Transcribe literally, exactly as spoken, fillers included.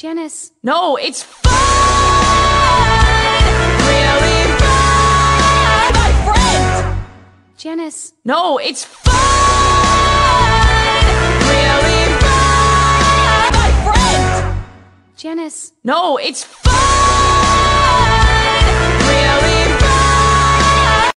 Janice. No, it's fun! Really fun! My friend! Janice. No, it's fun! Really fun! My friend! Janice. No, it's fun!